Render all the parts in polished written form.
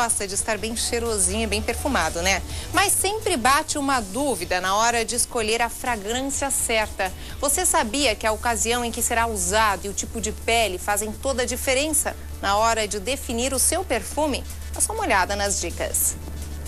gosta de estar bem cheirosinho e bem perfumado, né? Mas sempre bate uma dúvida na hora de escolher a fragrância certa. Você sabia que a ocasião em que será usado e o tipo de pele fazem toda a diferença na hora de definir o seu perfume? Dá só uma olhada nas dicas.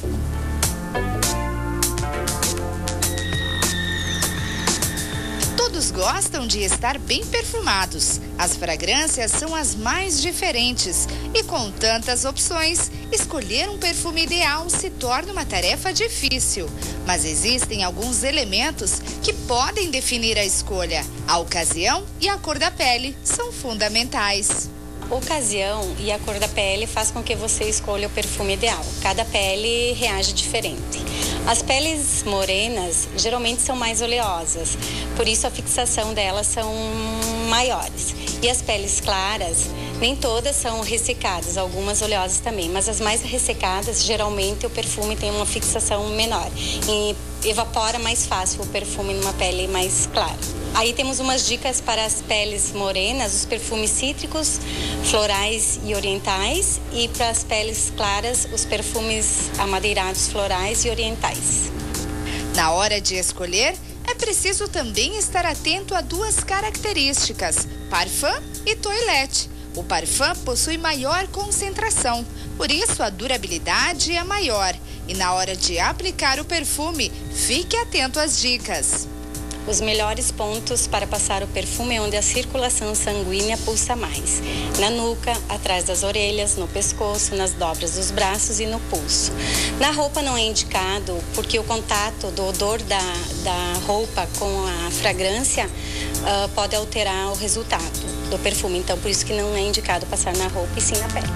Todos gostam de estar bem perfumados. As fragrâncias são as mais diferentes e com tantas opções, escolher um perfume ideal se torna uma tarefa difícil. Mas existem alguns elementos que podem definir a escolha. A ocasião e a cor da pele são fundamentais. A ocasião e a cor da pele faz com que você escolha o perfume ideal. Cada pele reage diferente. As peles morenas geralmente são mais oleosas, por isso a fixação delas são maiores. E as peles claras, nem todas são ressecadas, algumas oleosas também, mas as mais ressecadas, geralmente o perfume tem uma fixação menor e evapora mais fácil o perfume numa pele mais clara. Aí temos umas dicas para as peles morenas, os perfumes cítricos, florais e orientais, e para as peles claras, os perfumes amadeirados, florais e orientais. Na hora de escolher, é preciso também estar atento a duas características, parfum e toilette. O parfum possui maior concentração, por isso a durabilidade é maior. E na hora de aplicar o perfume, fique atento às dicas. Os melhores pontos para passar o perfume é onde a circulação sanguínea pulsa mais. Na nuca, atrás das orelhas, no pescoço, nas dobras dos braços e no pulso. Na roupa não é indicado porque o contato do odor da roupa com a fragrância pode alterar o resultado do perfume. Então, por isso que não é indicado passar na roupa e sim na pele.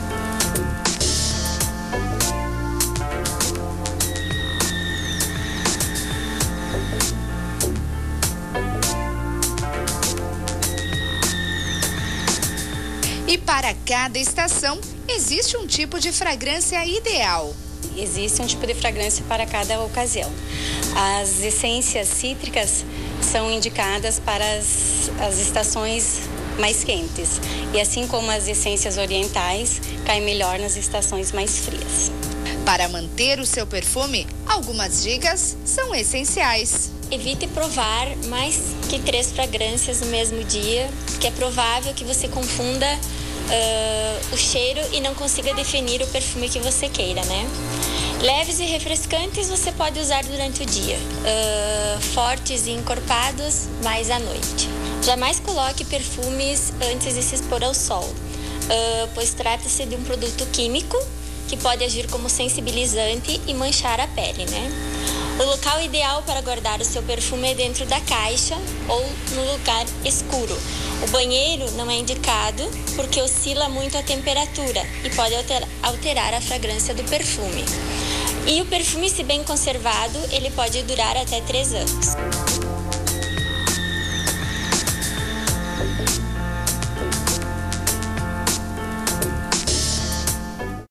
E para cada estação, existe um tipo de fragrância ideal. Existe um tipo de fragrância para cada ocasião. As essências cítricas são indicadas para as estações mais quentes. E assim como as essências orientais, caem melhor nas estações mais frias. Para manter o seu perfume, algumas dicas são essenciais. Evite provar mais que 3 fragrâncias no mesmo dia, porque é provável que você confunda o cheiro e não consiga definir o perfume que você queira, né? Leves e refrescantes você pode usar durante o dia, fortes e encorpados mais à noite. Jamais coloque perfumes antes de se expor ao sol, pois trata-se de um produto químico que pode agir como sensibilizante e manchar a pele, né? O local ideal para guardar o seu perfume é dentro da caixa ou no lugar escuro. O banheiro não é indicado porque oscila muito a temperatura e pode alterar a fragrância do perfume. E o perfume, se bem conservado, ele pode durar até 3 anos.